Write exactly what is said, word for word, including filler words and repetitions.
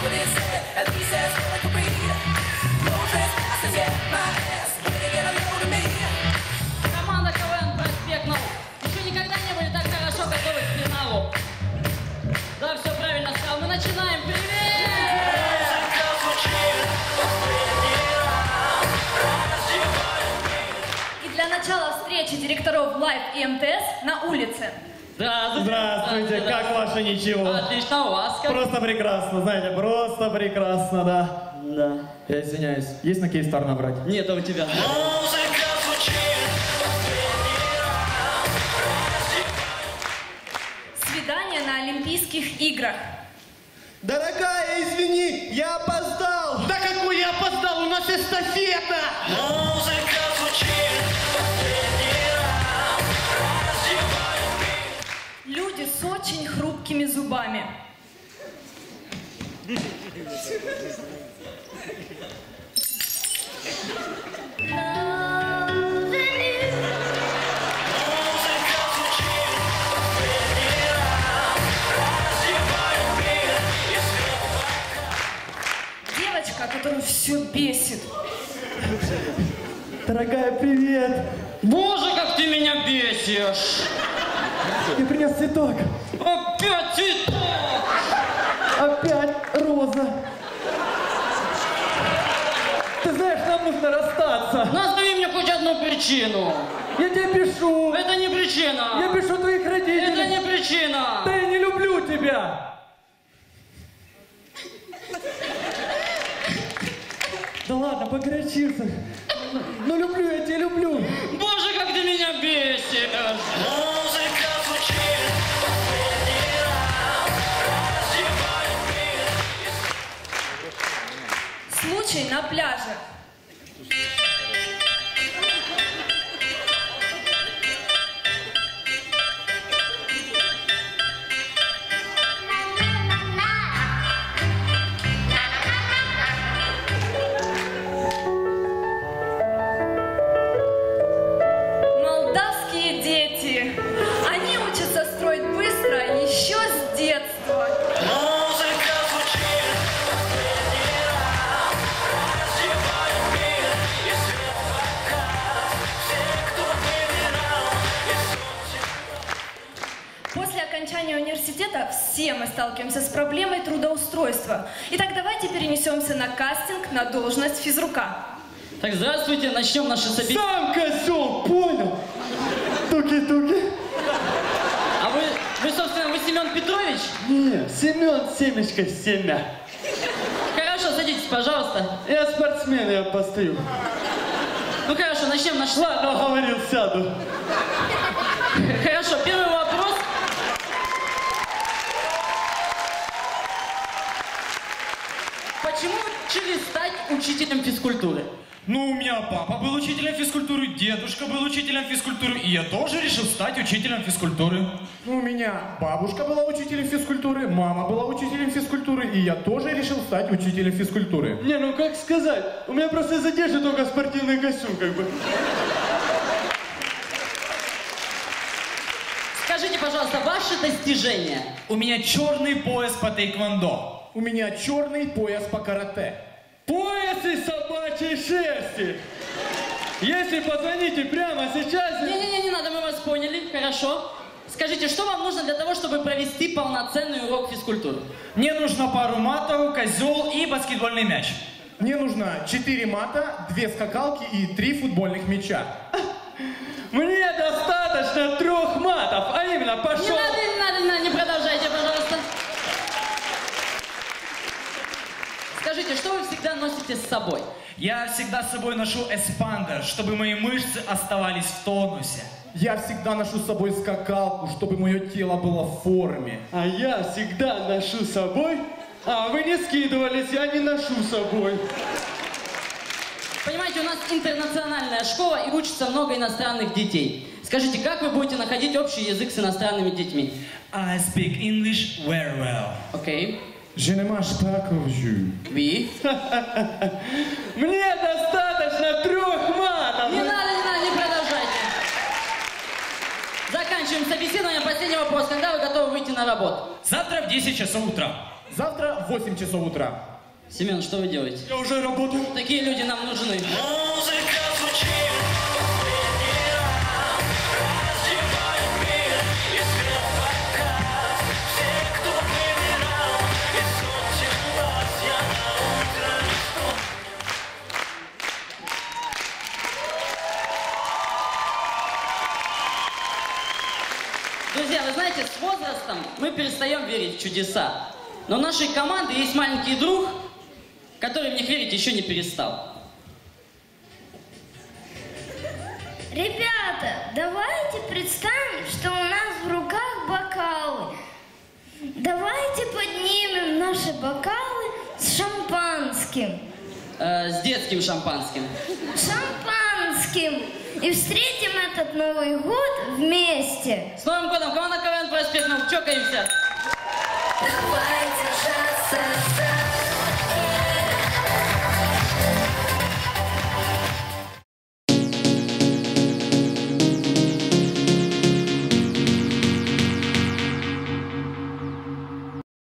Команда КВН «Проспект Наук». Еще никогда не были так хорошо готовы к финалу. Да, все правильно сказал. Мы начинаем. Привет! И для начала встречи директоров Лайв и МТС на улице. Здравствуйте. Здравствуйте, как ваше ничего? Отлично, у вас как? Просто прекрасно, знаете, просто прекрасно, да. Да. Я извиняюсь, есть на Кейстар набрать? Нет, а у тебя. Свидание на Олимпийских играх. Дорогая, извини, я опоздал! Да какой я опоздал, у нас эстафета! Люди с очень хрупкими зубами. Девочка, которую все бесит. Дорогая, привет! Боже, как ты меня бесишь! Я принес цветок. Опять цветок! Опять роза. Ты знаешь, нам нужно расстаться. Назови мне хоть одну причину. Я тебе пишу. Это не причина. Я пишу твоих родителей. Это не причина. Да я не люблю тебя. Да ладно, погорячился. Но люблю я тебя, люблю. Боже, как ты меня бесишь! Случай на пляже. Молдавские дети. Они учатся строить быстро еще с детства. После окончания университета все мы сталкиваемся с проблемой трудоустройства. Итак, давайте перенесемся на кастинг на должность физрука. Так, здравствуйте, начнем наше собеседование. Сам козел, понял? Туки-туки. А вы, вы, собственно, вы Семен Петрович? Не, Семен Семечка Семя. Хорошо, садитесь, пожалуйста. Я спортсмен, я постою. Ну хорошо, начнем наш... Ладно, говорил, сяду. Хорошо, первый вопрос. Почему вы решили стать учителем физкультуры? Ну, у меня папа был учителем физкультуры, дедушка был учителем физкультуры, и я тоже решил стать учителем физкультуры. Ну, у меня бабушка была учителем физкультуры, мама была учителем физкультуры, и я тоже решил стать учителем физкультуры. Не, ну как сказать, у меня просто из одежды только спортивный костюм, как бы. Скажите, пожалуйста, ваши достижения? У меня черный пояс по тейквондо. У меня черный пояс по карате. Пояс из собачьей шерсти. Если позвоните прямо сейчас... Не-не-не, не надо, мы вас поняли, хорошо. Скажите, что вам нужно для того, чтобы провести полноценный урок физкультуры? Мне нужно пару матов, козел и баскетбольный мяч. Мне нужно четыре мата, две скакалки и три футбольных мяча. Мне достаточно трех матов, а именно пошел... Не надо, не надо, не надо, не продолжайте, пожалуйста. Скажите, что вы всегда носите с собой? Я всегда с собой ношу эспандер, чтобы мои мышцы оставались в тонусе. Я всегда ношу с собой скакалку, чтобы мое тело было в форме. А я всегда ношу с собой... А, вы не скидывались, я не ношу с собой. Понимаете, у нас интернациональная школа и учится много иностранных детей. Скажите, как вы будете находить общий язык с иностранными детьми? I speak English very well. Окей. Je ne mange pas comme je. Ви? Мне достаточно трех матов. Не надо, не надо, не продолжайте. Заканчиваем собеседование. Последний вопрос. Когда вы готовы выйти на работу? Завтра в десять часов утра. Завтра в восемь часов утра. Семен, что вы делаете? Я уже работаю. Такие люди нам нужны. Музыка звучит последний раз, раздевает мир и свет показ. Все, кто выбирал из сотен вас, я на утро Друзья, вы знаете, с возрастом мы перестаем верить в чудеса. Но у нашей команды есть маленький друг, который в них верить еще не перестал. Ребята, давайте представим, что у нас в руках бокалы. Давайте поднимем наши бокалы с шампанским. Э, с детским шампанским. Шампанским. И встретим этот Новый год вместе. С Новым годом! Команда КВН Проспект, ну, чокаемся! Давай держаться